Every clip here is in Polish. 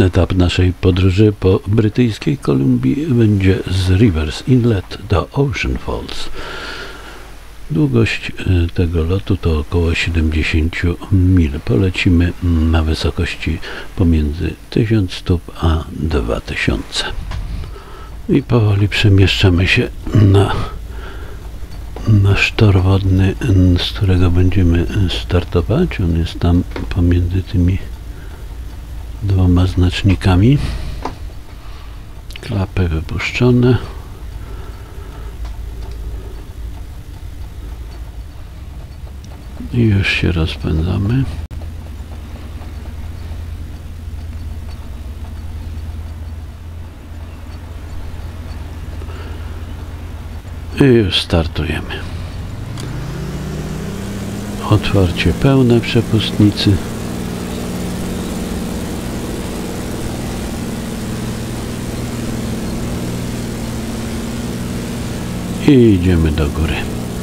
etap naszej podróży po brytyjskiej Kolumbii będzie z Rivers Inlet do Ocean Falls. Długość tego lotu to około 70 mil. Polecimy na wysokości pomiędzy 1000 stóp a 2000. I powoli przemieszczamy się na nasz tor wodny, z którego będziemy startować. On jest tam pomiędzy tymi dwoma znacznikami. Klapy wypuszczone. I już się rozpędzamy. I już startujemy. Otwarcie pełne przepustnicy. I idziemy do góry.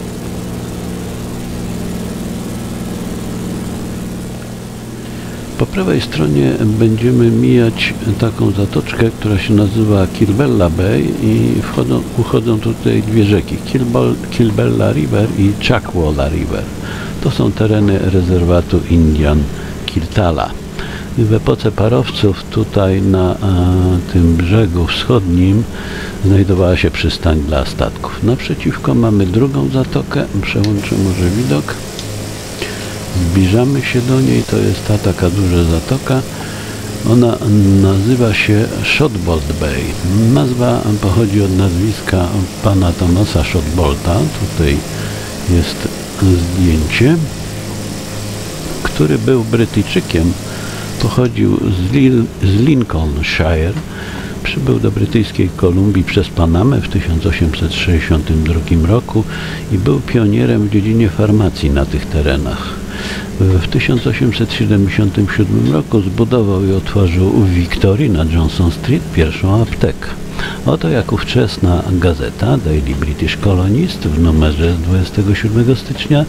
Po prawej stronie będziemy mijać taką zatoczkę, która się nazywa Kilbella Bay i uchodzą tutaj dwie rzeki, Kilbella River i Chuckwalla River. To są tereny rezerwatu Indian Kirtala. W epoce parowców tutaj na tym brzegu wschodnim znajdowała się przystań dla statków. Naprzeciwko mamy drugą zatokę, przełączę może widok. Zbliżamy się do niej, to jest ta taka duża zatoka. Ona nazywa się Shotbolt Bay. Nazwa pochodzi od nazwiska pana Thomasa Shotbolta. Tutaj jest zdjęcie, który był Brytyjczykiem. Pochodził z Lincolnshire. Przybył do brytyjskiej Kolumbii przez Panamę w 1862 roku i był pionierem w dziedzinie farmacji na tych terenach. W 1877 roku zbudował i otworzył w Wiktorii na Johnson Street pierwszą aptekę. Oto jak ówczesna gazeta Daily British Colonist w numerze z 27 stycznia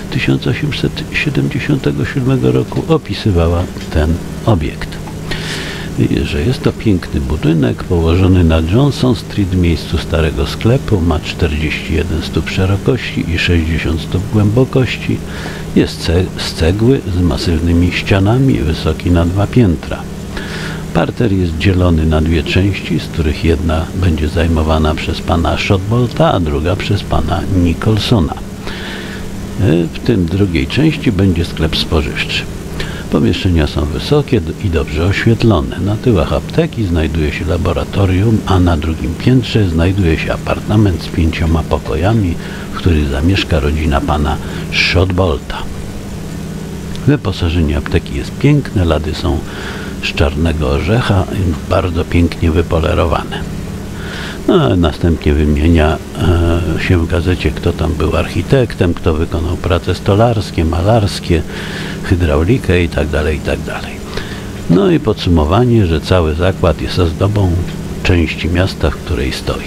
1877 roku opisywała ten obiekt. Że jest to piękny budynek położony na Johnson Street w miejscu starego sklepu, ma 41 stóp szerokości i 60 stóp głębokości, jest z cegły z masywnymi ścianami, wysoki na 2 piętra. Parter jest dzielony na dwie części, z których jedna będzie zajmowana przez pana Shotbolta, a druga przez pana Nicholsona. W tym drugiej części będzie sklep spożywczy. Pomieszczenia są wysokie i dobrze oświetlone. Na tyłach apteki znajduje się laboratorium, a na drugim piętrze znajduje się apartament z 5 pokojami, w których zamieszka rodzina pana Shotbolta. Wyposażenie apteki jest piękne, lady są z czarnego orzecha i bardzo pięknie wypolerowane. No, następnie wymienia się w gazecie, kto tam był architektem, kto wykonał prace stolarskie, malarskie, hydraulikę itd., itd. No i podsumowanie, że cały zakład jest ozdobą części miasta, w której stoi.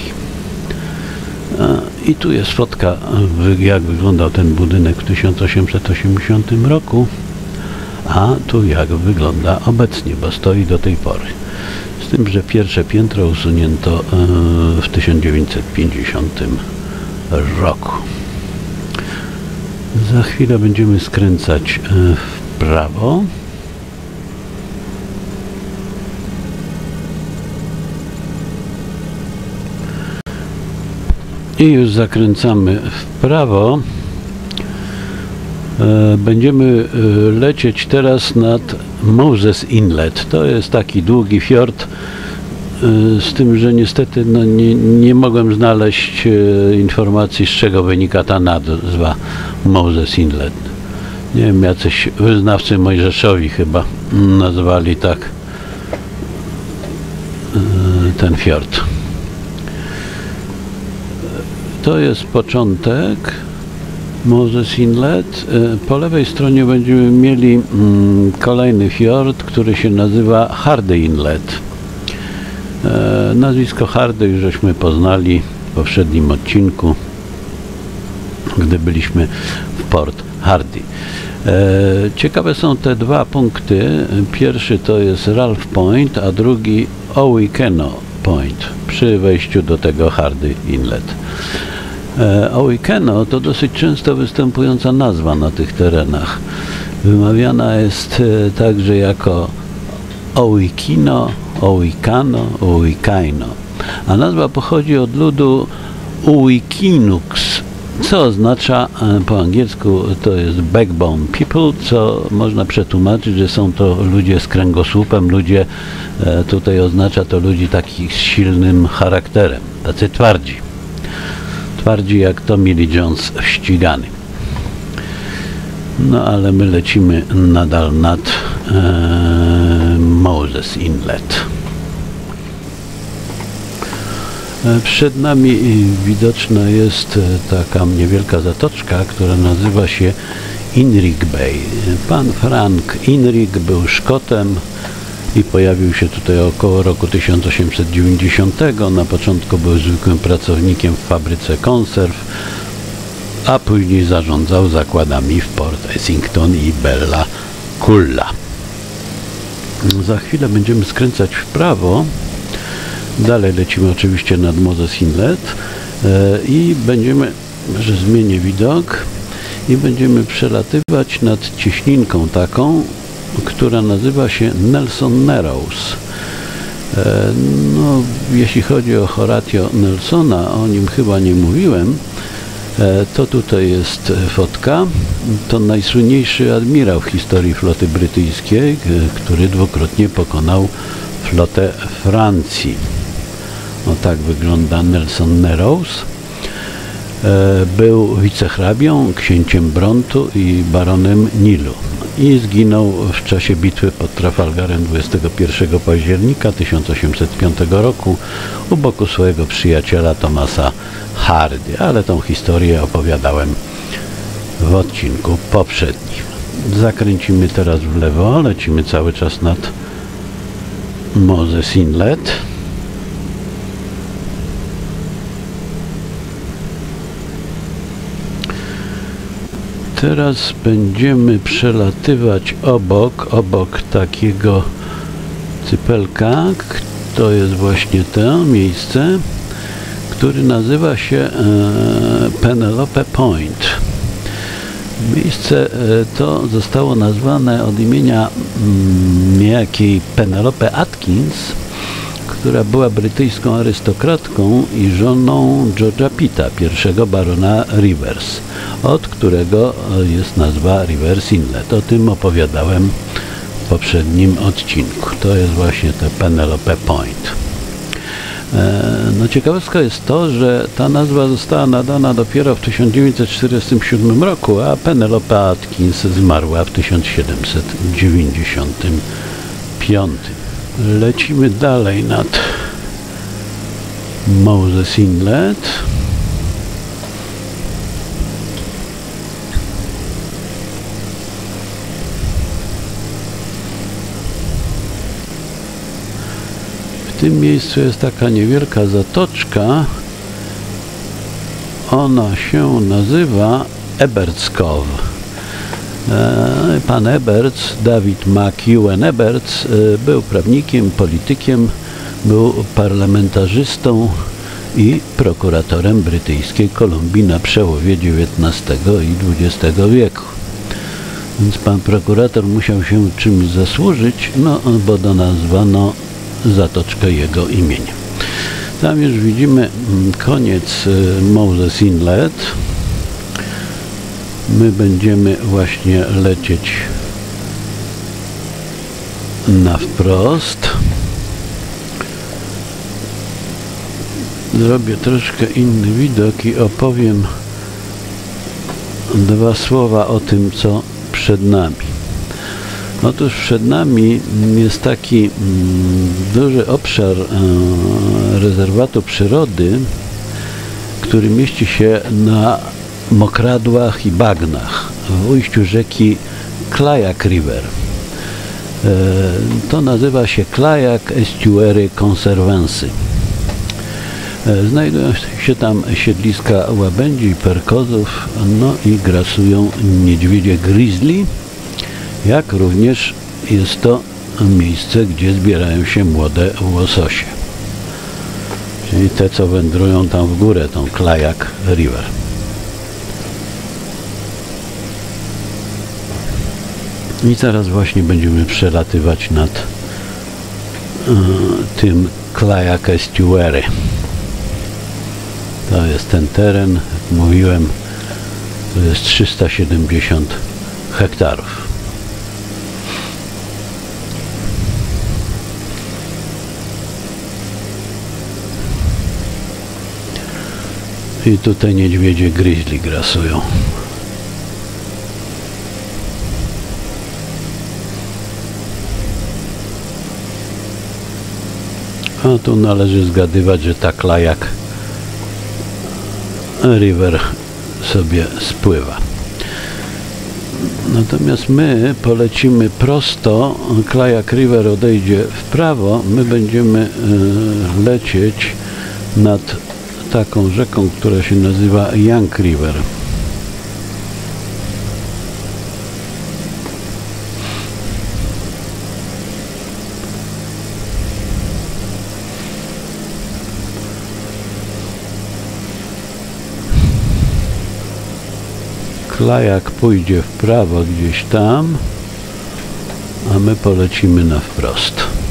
I tu jest fotka, jak wyglądał ten budynek w 1880 roku, a tu jak wygląda obecnie, bo stoi do tej pory. Z tym, że pierwsze piętro usunięto w 1950 roku. Za chwilę będziemy skręcać w prawo. I już zakręcamy w prawo. Będziemy lecieć teraz nad Moses Inlet. To jest taki długi fiord, z tym, że niestety nie mogłem znaleźć informacji, z czego wynika ta nazwa Moses Inlet. Nie wiem, jacyś wyznawcy Mojżeszowi chyba nazwali tak ten fiord. To jest początek Moses Inlet. Po lewej stronie będziemy mieli kolejny fiord, który się nazywa Hardy Inlet. Nazwisko Hardy już żeśmy poznali w poprzednim odcinku. gdy byliśmy w Port Hardy. Ciekawe są te dwa punkty. Pierwszy to jest Ralph Point, a drugi Owikeno Point przy wejściu do tego Hardy Inlet. Owikeno to dosyć często występująca nazwa na tych terenach. Wymawiana jest także jako Owikino, Owikano, Owikaino. A nazwa pochodzi od ludu Uwikinux, co oznacza po angielsku to jest backbone people, co można przetłumaczyć, że są to ludzie z kręgosłupem, ludzie, tutaj oznacza to ludzi takich z silnym charakterem, tacy twardzi. Twardzi jak Tommy Lee Jones ścigany. No ale my lecimy nadal nad Moses Inlet. Przed nami widoczna jest taka niewielka zatoczka, która nazywa się Inrig Bay. Pan Frank Inrig był Szkotem i pojawił się tutaj około roku 1890. Na początku był zwykłym pracownikiem w fabryce konserw, a później zarządzał zakładami w Port Essington i Bella Coola. Za chwilę będziemy skręcać w prawo. Dalej lecimy oczywiście nad Moses Inlet i będziemy, że zmienię widok, i będziemy przelatywać nad cieśninką taką, która nazywa się Nelson Narrows. No, jeśli chodzi o Horatio Nelsona, o nim chyba nie mówiłem, to tutaj jest fotka. To najsłynniejszy admirał w historii floty brytyjskiej, który dwukrotnie pokonał flotę Francji. O tak wygląda Nelson Narrows. Był wicehrabią, księciem Brontu i baronem Nilu i zginął w czasie bitwy pod Trafalgarem 21 października 1805 roku u boku swojego przyjaciela Thomasa Hardy, ale tą historię opowiadałem w odcinku poprzednim. Zakręcimy teraz w lewo, lecimy cały czas nad Moses Inlet. Teraz będziemy przelatywać obok takiego cypelka, to jest właśnie to miejsce, który nazywa się Penelope Point. Miejsce to zostało nazwane od imienia niejakiej Penelope Atkins, która była brytyjską arystokratką i żoną George'a Pitta, pierwszego barona Rivers, od którego jest nazwa Rivers Inlet. O tym opowiadałem w poprzednim odcinku. To jest właśnie te Penelope Point. No ciekawostka jest to, że ta nazwa została nadana dopiero w 1947 roku, a Penelope Atkins zmarła w 1795. Lecimy dalej nad Moses Inlet. W tym miejscu jest taka niewielka zatoczka. Ona się nazywa Eberts Cove. Pan Eberts, David McEwen Eberts, był prawnikiem, politykiem, był parlamentarzystą i prokuratorem brytyjskiej Kolumbii na przełowie XIX i XX wieku. Więc pan prokurator musiał się czymś zasłużyć, no bo donazwano zatoczkę jego imieniem. Tam już widzimy koniec Moses Inlet. My będziemy właśnie lecieć na wprost. Zrobię troszkę inny widok i opowiem dwa słowa o tym, co przed nami. Otóż przed nami jest taki duży obszar rezerwatu przyrody, który mieści się na mokradłach i bagnach w ujściu rzeki Clayack River. To nazywa się Clayack Estuary Conservancy. Znajdują się tam siedliska łabędzi, perkozów, no i grasują niedźwiedzie grizzly, jak również jest to miejsce, gdzie zbierają się młode łososie, czyli te, co wędrują tam w górę, tą Klayak River. I zaraz właśnie będziemy przelatywać nad tym Klayak Estuary. To jest ten teren, jak mówiłem, to jest 370 hektarów. I tutaj niedźwiedzie grizzly grasują. A tu należy zgadywać, że ta Klayak River sobie spływa. Natomiast my polecimy prosto, Klayak River odejdzie w prawo, my będziemy lecieć nad taką rzeką, która się nazywa Young River. Klayak pójdzie w prawo gdzieś tam, a my polecimy na wprost.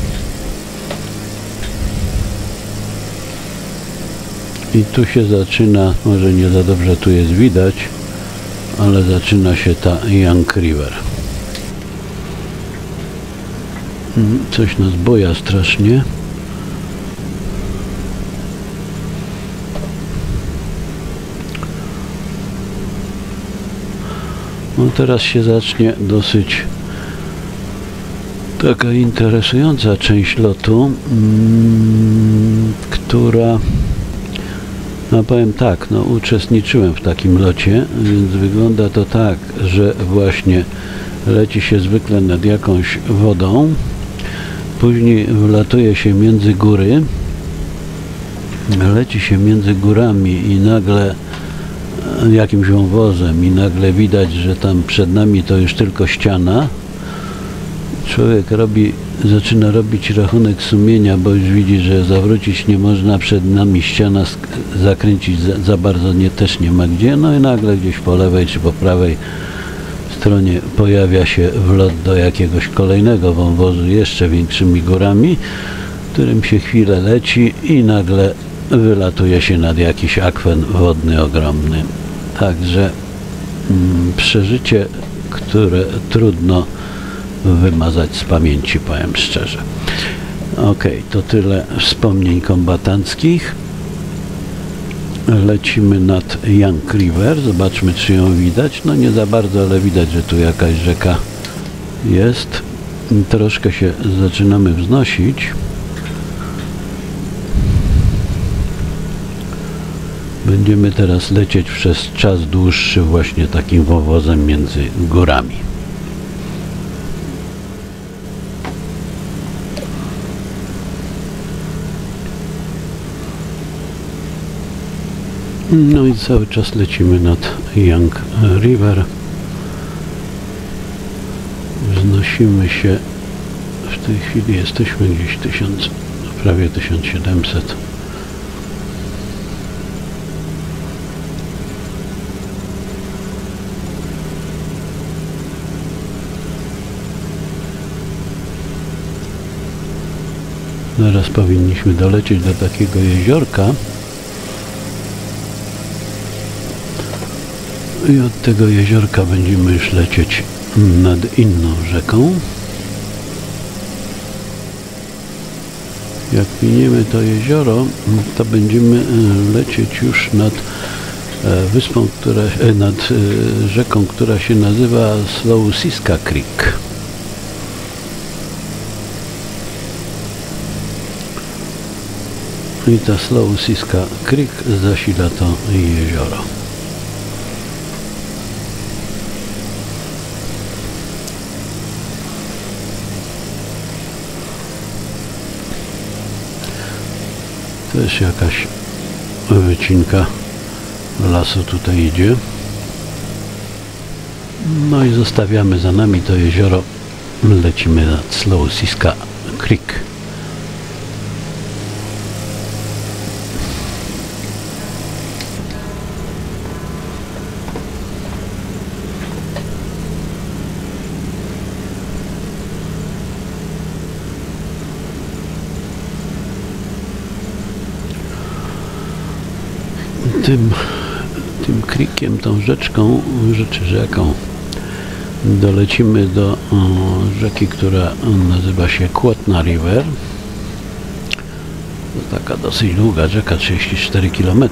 I tu się zaczyna, może nie za dobrze tu jest widać, ale zaczyna się ta Young River. Coś nas boja strasznie. No teraz się zacznie dosyć taka interesująca część lotu, która, no powiem tak, no uczestniczyłem w takim locie, więc wygląda to tak, że właśnie leci się zwykle nad jakąś wodą, później wlatuje się między góry, leci się między górami i nagle jakimś wąwozem i nagle widać, że tam przed nami to już tylko ściana. Człowiek zaczyna robić rachunek sumienia, bo już widzi, że zawrócić nie można, przed nami ściana, zakręcić za bardzo też nie ma gdzie, no i nagle gdzieś po lewej czy po prawej stronie pojawia się wlot do jakiegoś kolejnego wąwozu jeszcze większymi górami, którym się chwilę leci i nagle wylatuje się nad jakiś akwen wodny ogromny. Także przeżycie, które trudno wymazać z pamięci, powiem szczerze. Ok, to tyle wspomnień kombatanckich. Lecimy nad Young River. Zobaczmy, czy ją widać. No nie za bardzo, ale widać, że tu jakaś rzeka jest. Troszkę się zaczynamy wznosić. Będziemy teraz lecieć przez czas dłuższy właśnie takim wąwozem między górami. No i cały czas lecimy nad Young River. Wznosimy się. W tej chwili jesteśmy gdzieś prawie 1700. Zaraz powinniśmy dolecieć do takiego jeziorka i od tego jeziorka będziemy już lecieć nad inną rzeką. Jak miniemy to jezioro, to będziemy lecieć już nad wyspą, nad rzeką, która się nazywa Slowusiska Creek. I ta Slowusiska Creek zasila to jezioro. To jest jakaś wycinka lasu tutaj idzie. No i zostawiamy za nami to jezioro, lecimy nad Slow Siska Creek. Tym creekiem, tą rzeczką, rzeką dolecimy do rzeki, która nazywa się Quatna River. To taka dosyć długa rzeka, 34 km.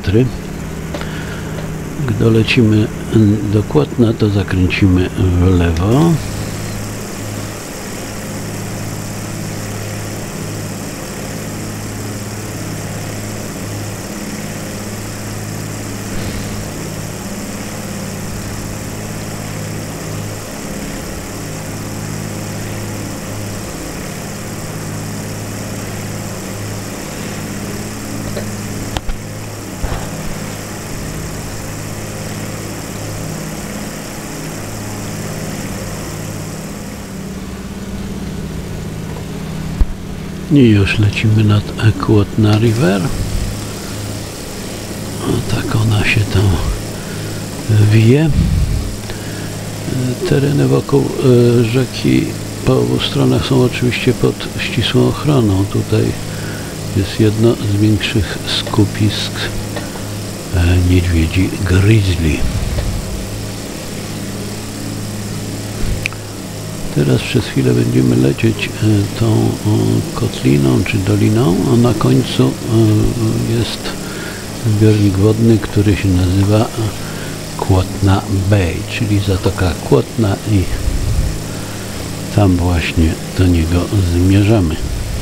Gdy dolecimy do Quatna, to zakręcimy w lewo. I już lecimy nad Quatna River. O, tak ona się tam wije. Tereny wokół rzeki po obu stronach są oczywiście pod ścisłą ochroną. Tutaj jest jedno z większych skupisk niedźwiedzi grizzly. Teraz przez chwilę będziemy lecieć tą kotliną czy doliną, a na końcu jest zbiornik wodny, który się nazywa Quatna Bay, czyli Zatoka Quatna, i tam właśnie do niego zmierzamy.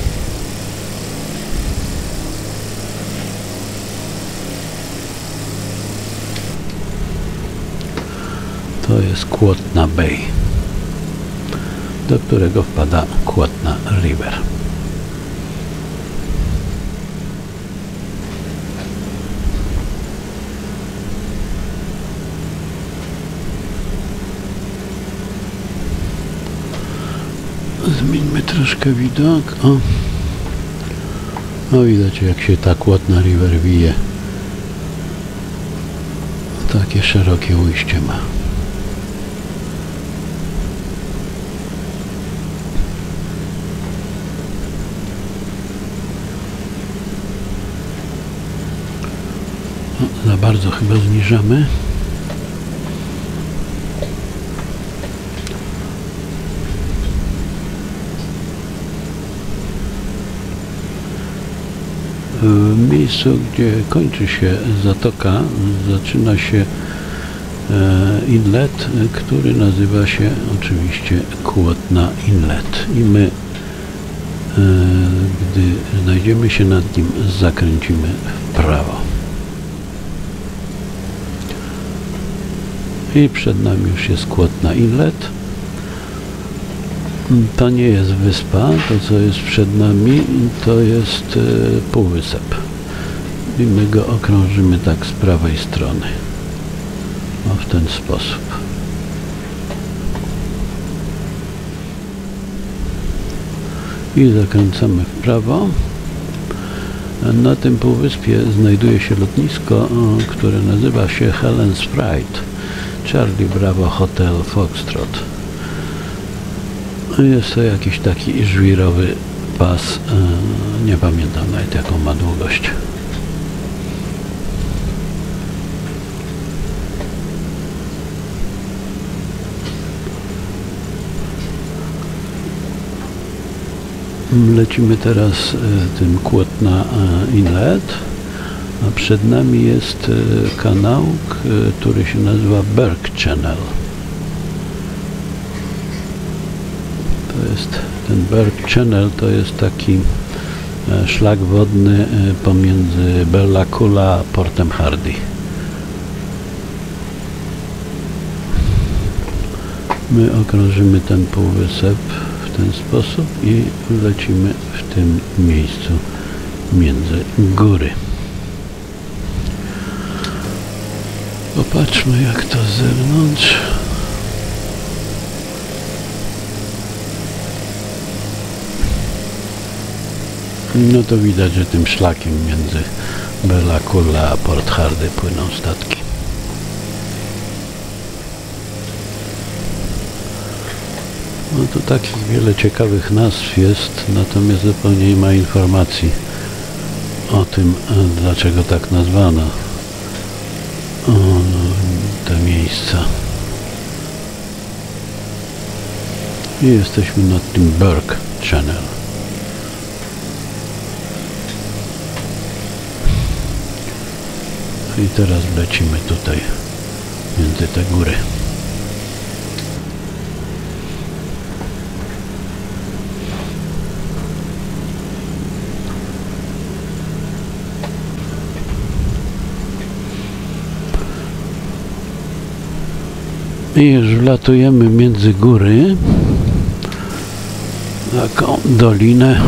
To jest Quatna Bay, do którego wpada Quatna River. Zmieńmy troszkę widok. O, widać, jak się ta Quatna River wije. Takie szerokie ujście ma. Za bardzo chyba zniżamy. W miejscu, gdzie kończy się zatoka, zaczyna się inlet, który nazywa się oczywiście Quatna Inlet. I my, gdy znajdziemy się nad nim, zakręcimy w prawo. I przed nami już jest Quatna Inlet. To nie jest wyspa, to co jest przed nami to jest półwysep. I my go okrążymy tak z prawej strony. O, w ten sposób. I zakręcamy w prawo. Na tym półwyspie znajduje się lotnisko, które nazywa się Helen's Pride. Charlie Bravo Hotel Foxtrot. Jest to jakiś taki żwirowy pas, nie pamiętam nawet jaką ma długość. Lecimy teraz tym Quatna Inlet, a przed nami jest kanał, który się nazywa Burke Channel. To jest ten Burke Channel, to jest taki szlak wodny pomiędzy Bella Coola a Portem Hardy. My okrążymy ten półwysep w ten sposób i lecimy w tym miejscu między góry. Popatrzmy, jak to z zewnątrz. No to widać, że tym szlakiem między Bella Coola a Port Hardy płyną statki. No tu takich wiele ciekawych nazw jest, natomiast zupełnie nie ma informacji o tym, dlaczego tak nazwano te miejsca. I jesteśmy nad tym Burke Channel. I teraz lecimy tutaj między te góry. I już wlatujemy między góry, taką dolinę.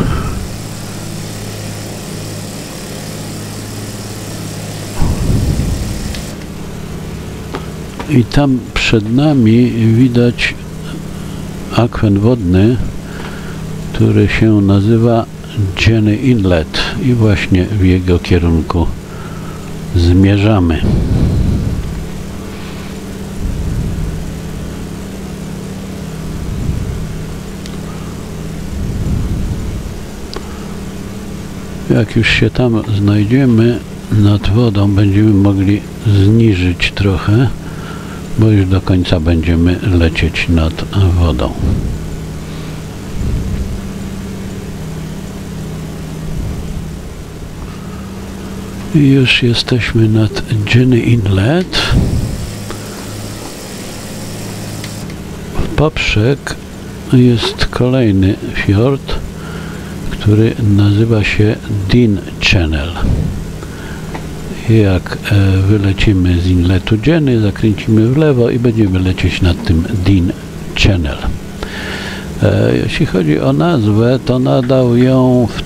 I tam przed nami widać akwen wodny, który się nazywa Jenny Inlet i właśnie w jego kierunku zmierzamy. Jak już się tam znajdziemy nad wodą, będziemy mogli zniżyć trochę, bo już do końca będziemy lecieć nad wodą. I już jesteśmy nad Jenny Inlet. W poprzek jest kolejny fiord, który nazywa się Dean Channel. Jak wylecimy z inletu Jenny, zakręcimy w lewo i będziemy lecieć nad tym Dean Channel. Jeśli chodzi o nazwę, to nadał ją w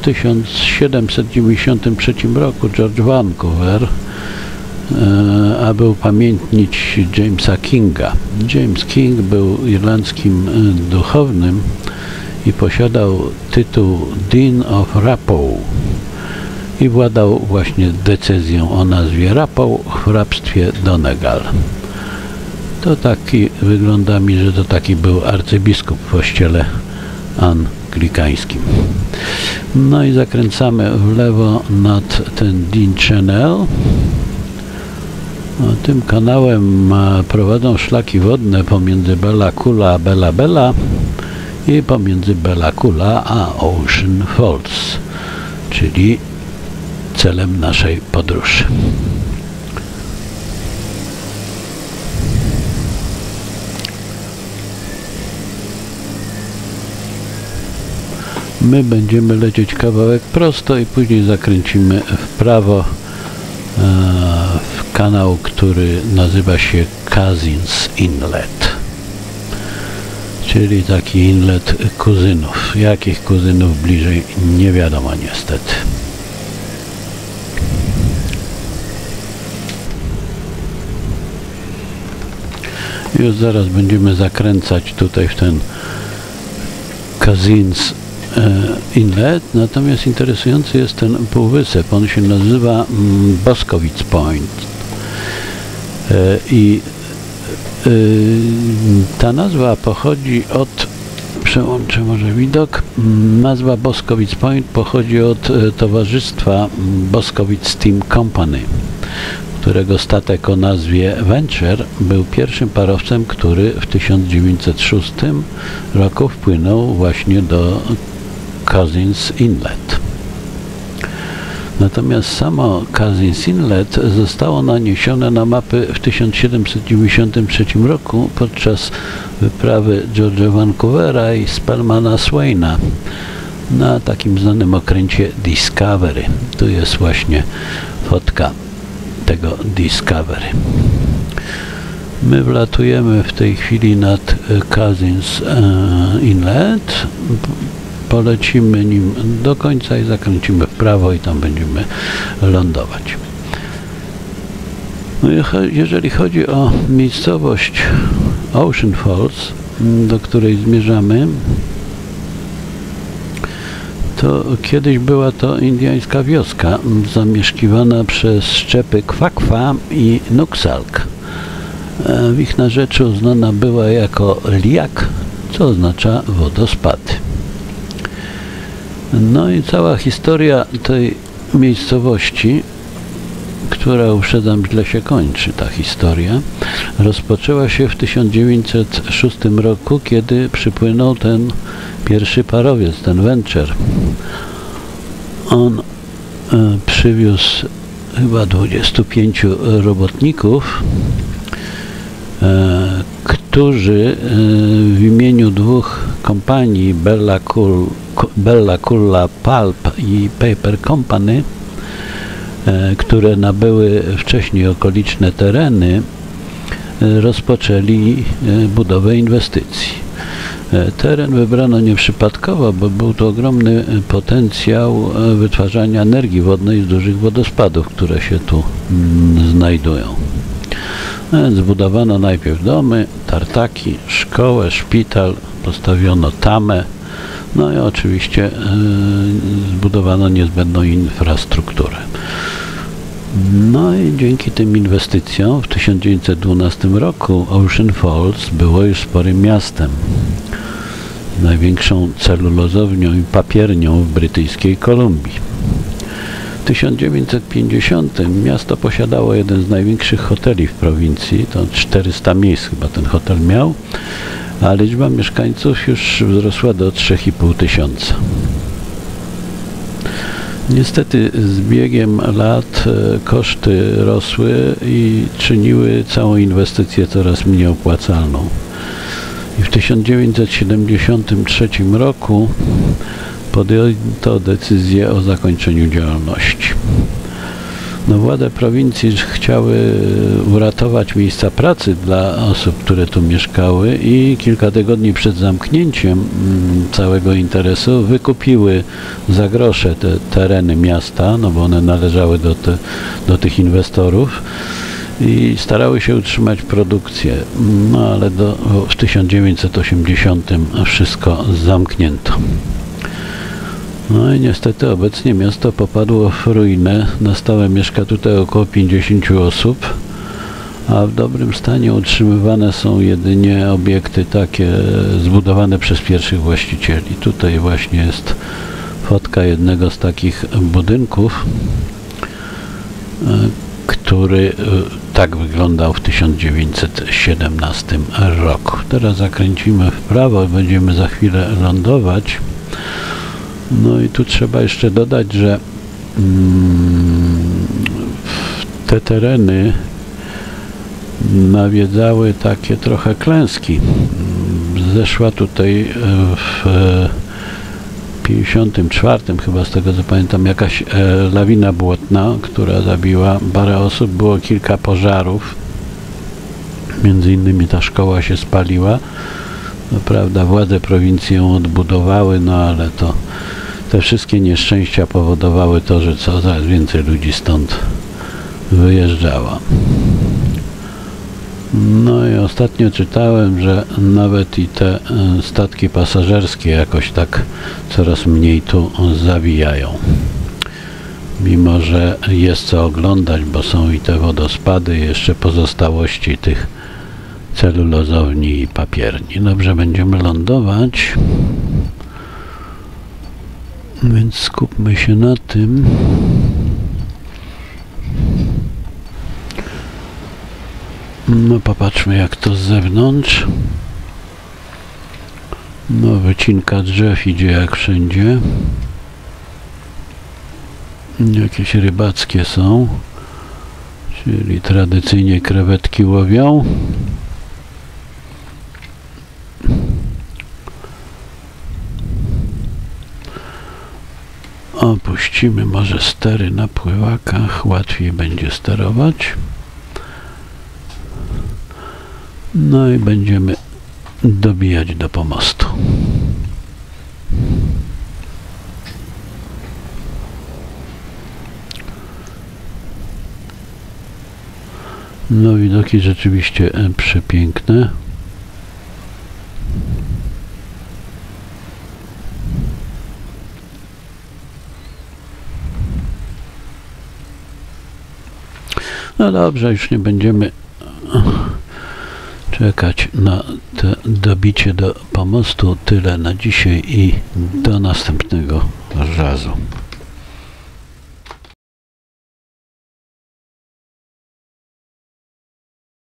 1793 roku George Vancouver, aby upamiętnić Jamesa Kinga. James King był irlandzkim duchownym i posiadał tytuł Dean of Raphoe i władał właśnie decyzją o nazwie Raphoe w hrabstwie Donegal. To taki, wygląda mi, że to taki był arcybiskup w kościele anglikańskim. No i zakręcamy w lewo nad ten Dean Channel. Tym kanałem prowadzą szlaki wodne pomiędzy Bella Coola a Bella Bella i pomiędzy Bella Coola a Ocean Falls, czyli celem naszej podróży. My będziemy lecieć kawałek prosto i później zakręcimy w prawo w kanał, który nazywa się Cousins Inlet, czyli taki inlet kuzynów. Jakich kuzynów bliżej nie wiadomo niestety. Już zaraz będziemy zakręcać tutaj w ten Cousins Inlet, natomiast interesujący jest ten półwysep. On się nazywa Boscovitz Point i ta nazwa pochodzi od, przełączę może widok, nazwa Boscovitz Point pochodzi od towarzystwa Boscovitz Steam Company, którego statek o nazwie Venture był pierwszym parowcem, który w 1906 roku wpłynął właśnie do Cousins Inlet. Natomiast samo Cousins Inlet zostało naniesione na mapy w 1793 roku podczas wyprawy George'a Vancouvera i Spelmana Swaina na takim znanym okręcie Discovery. Tu jest właśnie fotka tego Discovery. My wlatujemy w tej chwili nad Cousins Inlet. Polecimy nim do końca i zakręcimy w prawo i tam będziemy lądować. No, jeżeli chodzi o miejscowość Ocean Falls, do której zmierzamy, to kiedyś była to indiańska wioska zamieszkiwana przez szczepy Kwakwa i Nuksalk. W ich narzeczu znana była jako Liak, co oznacza wodospady. No i cała historia tej miejscowości, która, uprzedzam, źle się kończy, ta historia, rozpoczęła się w 1906 roku, kiedy przypłynął ten pierwszy parowiec, ten Venture. On przywiózł chyba 25 robotników, którzy w imieniu dwóch kompanii, Bella Kulla Pulp i Paper Company, które nabyły wcześniej okoliczne tereny, rozpoczęli budowę inwestycji. Teren wybrano nieprzypadkowo, bo był to ogromny potencjał wytwarzania energii wodnej z dużych wodospadów, które się tu znajdują. Zbudowano najpierw domy, tartaki, szkołę, szpital, postawiono tamę, no i oczywiście zbudowano niezbędną infrastrukturę. No i dzięki tym inwestycjom w 1912 roku Ocean Falls było już sporym miastem, największą celulozownią i papiernią w brytyjskiej Kolumbii. W 1950 miasto posiadało jeden z największych hoteli w prowincji, to 400 miejsc chyba ten hotel miał, a liczba mieszkańców już wzrosła do 3,5 tysiąca. Niestety z biegiem lat koszty rosły i czyniły całą inwestycję coraz mniej opłacalną. I w 1973 roku podjęto decyzję o zakończeniu działalności. No, władze prowincji chciały uratować miejsca pracy dla osób, które tu mieszkały, i kilka tygodni przed zamknięciem całego interesu wykupiły za grosze te tereny miasta, no bo one należały do tych inwestorów, i starały się utrzymać produkcję. No ale w 1980 wszystko zamknięto. No i niestety obecnie miasto popadło w ruinę. Na stałe mieszka tutaj około 50 osób, a w dobrym stanie utrzymywane są jedynie obiekty takie zbudowane przez pierwszych właścicieli. Tutaj właśnie jest fotka jednego z takich budynków, który tak wyglądał w 1917 roku. Teraz zakręcimy w prawo i będziemy za chwilę lądować. No i tu trzeba jeszcze dodać, że te tereny nawiedzały takie trochę klęski. Zeszła tutaj w 54 chyba, z tego co pamiętam, jakaś lawina błotna, która zabiła parę osób, było kilka pożarów, między innymi ta szkoła się spaliła. No, prawda, władze prowincji ją odbudowały, no ale to te wszystkie nieszczęścia powodowały to, że coraz więcej ludzi stąd wyjeżdżało. No i ostatnio czytałem, że nawet i te statki pasażerskie jakoś tak coraz mniej tu zawijają. Mimo że jest co oglądać, bo są i te wodospady, i jeszcze pozostałości tych celulozowni i papierni. Dobrze, będziemy lądować, więc skupmy się na tym. No popatrzmy, jak to z zewnątrz. No, wycinka drzew idzie jak wszędzie. Jakieś rybackie są, czyli tradycyjnie krewetki łowią. Opuścimy może stery na pływakach, łatwiej będzie sterować. No i będziemy dobijać do pomostu. No, widoki rzeczywiście przepiękne. No dobrze, już nie będziemy czekać na te dobicie do pomostu. Tyle na dzisiaj i do następnego razu.